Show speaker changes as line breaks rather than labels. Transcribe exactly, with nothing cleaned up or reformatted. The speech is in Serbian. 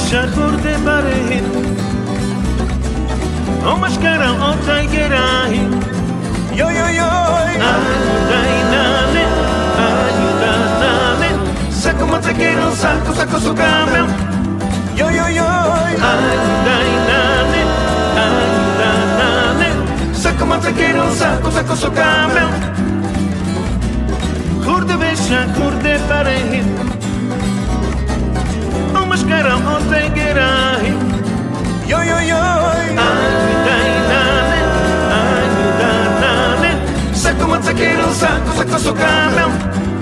shahur de barehin O mashkara o taigerahi
Yo yo yo
Ayudainame Ayudaname Saco matequero, saco, saco su camel
Yo yo yo
Ayudainame Ayudaname Saco matequero, saco, saco su camel Hurde besha, hurde barehin O mashkara o taigerahi
Yo yo yo
Ayudainame Ayudaname Saco matequero, saco, saco su camel